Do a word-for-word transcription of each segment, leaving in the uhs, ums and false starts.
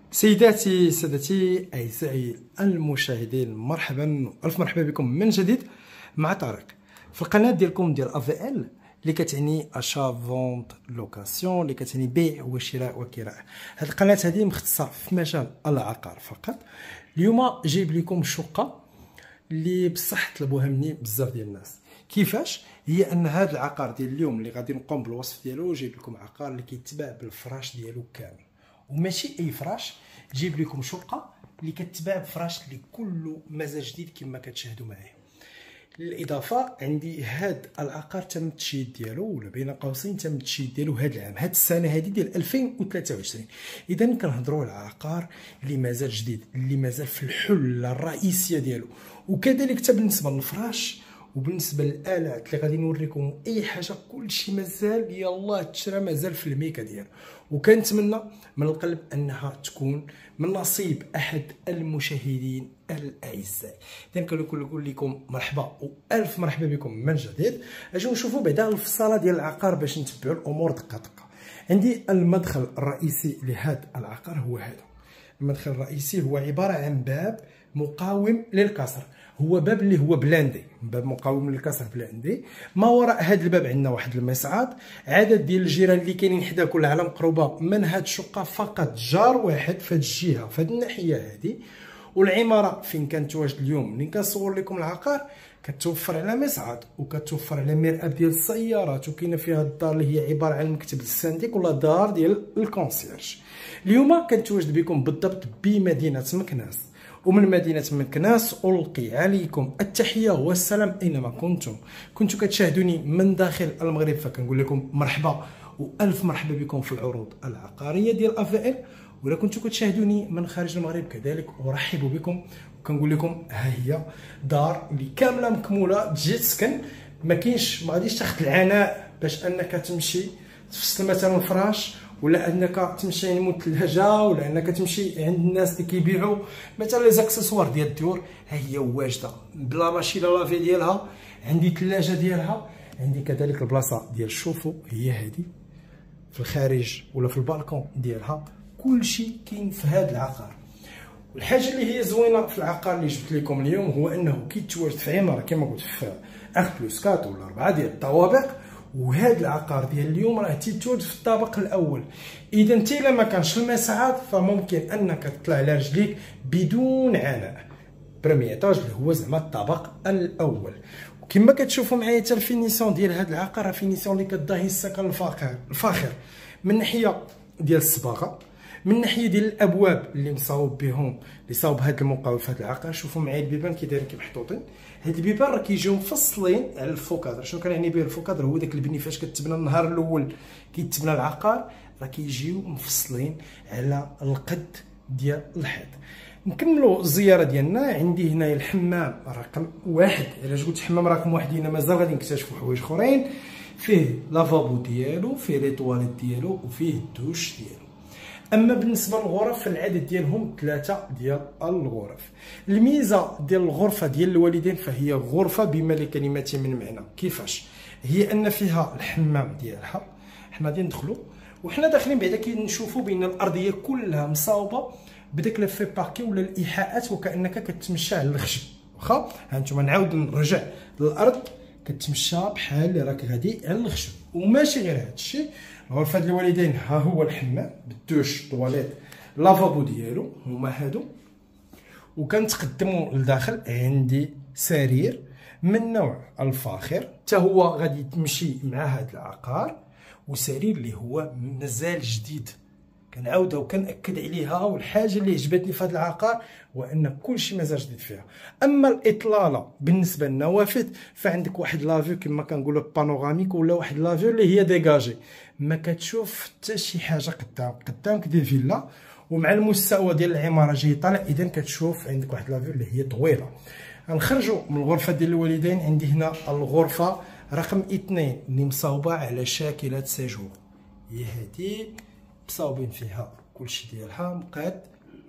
سيداتي سادتي اعزائي المشاهدين، مرحبا الف مرحبا بكم من جديد مع طارق في القناه ديالكم ديال ا في ال اللي كتعني اشا فونت لوكاسيون، اللي كتعني بيع وشراء وكراء. هذه القناه هذه مختصه في مجال العقار فقط. اليوم جايب لكم شقه اللي بصح طلبوها مني بزاف ديال الناس. كيفاش؟ هي ان هذا العقار ديال اليوم اللي غادي نقوم بالوصف ديالو، جايب لكم عقار اللي كيتباع بالفراش ديالو كامل، وماشي اي فراش. جيب لكم شقه اللي كتباع بفراش اللي كله مازال جديد كما كتشاهدوا معايا. للاضافه عندي هاد العقار تم التشييد ديالو، ولا بين قوسين تم التشييد ديالو هاد العام، هاد السنه هادي ديال ألفين وثلاثة وعشرين. اذا كنهضروا على عقار اللي مازال جديد، اللي مازال في الحله الرئيسيه ديالو. وكذلك حتى بالنسبه للفراش وبالنسبه للالات اللي غادي نوريكم اي حاجه، كلشي مازال يلاه تشرى، مازال في الميكا ديالو. وكنتمنى من القلب انها تكون من نصيب احد المشاهدين الاعزاء. اذا كنقول لكم مرحبا والف مرحبا بكم من جديد. اجيو نشوفوا بعدا الفصاله ديال العقار باش نتبعوا الامور دقه دقه. عندي المدخل الرئيسي لهذا العقار هو هذا. المدخل الرئيسي هو عباره عن باب مقاوم للكسر، هو باب اللي هو بلاندي، باب مقاوم للكسر بلاندي. ما وراء هذا الباب عندنا واحد المصعد. عدد ديال الجيران اللي كاينين حدا كل على مقربه من هاد الشقه فقط جار واحد في هاد الجهه، في هاد الناحيه هذه. والعماره فين كنتواجد اليوم ملي كنصور لكم العقار كتوفر على مصعد، وكتوفر على مرآة ديال السيارات، وكاينه فيها الدار اللي هي عباره عن مكتب السانديك ولا دار ديال الكونسيرج. اليوم كنتواجد بكم بالضبط بمدينه مكناس، ومن مدينة مكناس ألقي عليكم التحية والسلام أينما كنتم. كنتوا كتشاهدوني من داخل المغرب فكنقول لكم مرحبا وألف مرحبا بكم في العروض العقارية ديال ا في ال. ولا كنتوا كتشاهدوني من خارج المغرب كذلك أرحب بكم، وكنقول لكم ها هي دار اللي كاملة مكمولة تجي تسكن. ما كاينش ما غاديش تاخذ العناء باش أنك تمشي تفصل مثلا الفراش، ولا انك تمشي عند الثلاجه، ولا انك تمشي عند الناس اللي كيبيعوا مثلا لي زاكسسوار ديال الديور. ها هي واجده بلا ماشينه لافي ديالها، عندي ثلاجه ديالها، عندي كذلك البلاصه ديال الشوفو هي هذه في الخارج ولا في البالكون ديالها. كلشي كاين في هذا العقار. والحاجه اللي هي زوينه في العقار اللي جبت لكم اليوم هو انه كيتواجد في عماره كما قلت في اخ بلوس كات ولا اربعه ديال الطوابق. وهذا العقار ديال اليوم راه تيتواجد في الطابق الاول. اذا انت الا ما كانش المساحات فممكن انك تطلع على رجليك بدون عناء. بريمي ايطاج اللي هو زعما الطابق الاول. وكما كتشوفوا معايا حتى الفينيسيون ديال هذا العقار راه فينيسيون اللي كتضاهي السكن الفاخر الفاخر من ناحيه ديال الصباغه، من ناحيه ديال الابواب اللي مصاوب بهم، اللي صاوب هذا المقاول في هذا العقار. شوفوا معايا البيبان كي دايرين كي محطوطين. هاد البيبان راه كيجيو مفصلين على الفوكادر. شنو كنعني به الفوكادر؟ هو داك البني فاش كتبنى النهار الاول كيتبنى العقار راه كيجيو مفصلين على القد ديال الحيط. نكملوا الزياره ديالنا. عندي هنايا الحمام رقم واحد. الا قلت حمام رقم واحد هنا مازال غادي نكتشفوا حوايج اخرين. فيه لافابو ديالو، فيه لي طواليت ديالو، وفيه الدوش ديالو. اما بالنسبه للغرف فالعدد ديالهم ثلاثه ديال الغرف. الميزه ديال الغرفه ديال الوالدين فهي غرفه بما لكلمه من معنى. كيفاش؟ هي ان فيها الحمام ديالها. حنا غادي ندخلوا وحنا داخلين بعدا كنشوفوا بان الارضيه كلها مصاوبه بداك لافي باركي ولا الايحاءات، وكانك كتمشى على الخشب. واخا ها انتم نعاود نرجع للارض كتمشى بحال اللي راك غادي على الخشب. وماشي غير هذا الشيء، غرفه الوالدين ها هو الحمام بالدوش طواليت لافابو ديالو هما هادو. وكنتقدموا لداخل عندي سرير من نوع الفاخر حتى هو غادي تمشي مع هذا العقار، وسرير اللي هو مازال جديد. كنعاودها وكنأكد عليها. والحاجه اللي عجبتني في هذا العقار هو ان كلشي مازال جديد فيها. اما الاطلاله بالنسبه للنوافذ فعندك واحد لافيو كما كنقولوا بانوراميك، ولا واحد لافيو اللي هي ديجاجي، ما كتشوف حتى شي حاجه قدام. قدامك دي فيلا ومع المستوى ديال العماره جاي طالع، اذا كتشوف عندك واحد لافيو اللي هي طويله. غنخرجوا من الغرفه ديال الوالدين. عندي هنا الغرفه رقم اثنين اللي مصاوبه على شاكله سيجور. هي هذه مصاوبين فيها كلشي ديالها مقاد.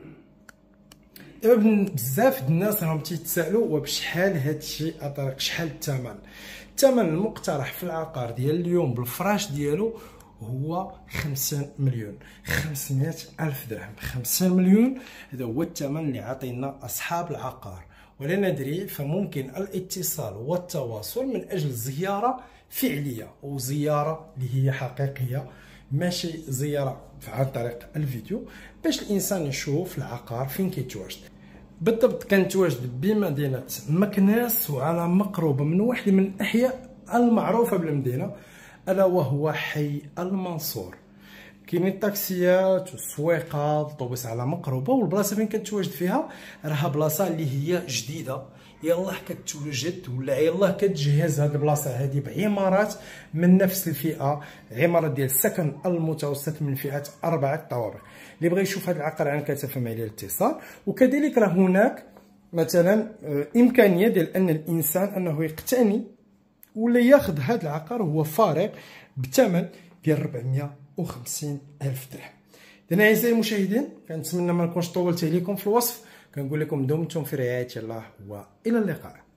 دابا بزاف د الناس راهم تيتسائلوا وبشحال هادشي اطرق، شحال الثمن؟ الثمن المقترح في العقار ديال اليوم بالفراش ديالو هو خمسين مليون، خمسمائة ألف درهم. خمسين مليون هذا هو الثمن اللي عطينا أصحاب العقار، ولا ندري فممكن الاتصال والتواصل من أجل زيارة فعلية وزيارة اللي هي حقيقية، ماشي زيارة عن طريق الفيديو، باش الإنسان يشوف العقار فين كيتواجد. بالضبط كنتواجد بمدينة مكناس وعلى مقربة من واحد من الأحياء المعروفة بالمدينة، ألا وهو حي المنصور. كاينين الطاكسيات والسويقات الطوبيس على مقربة، والبلاصة فين كنتواجد فيها راها بلاصة اللي هي جديدة، يلاه كتوجد ولا يلاه كتجهز هاد البلاصة هادي بعمارات من نفس الفئة، عمارة ديال السكن المتوسط من فئة أربعة طوابق. اللي بغى يشوف هاد العقار عن كتفهم عليه الاتصال. وكذلك راه هناك مثلا إمكانية ديال أن الإنسان أنه يقتني ولا ياخذ هذا العقار وهو فارغ بثمن ديال أربعمائة وخمسين ألف درهم. إذن أعزائي المشاهدين كنتمنى ما نكونش طولت عليكم في الوصف، كنقول لكم دمتم في رعاية الله والى اللقاء.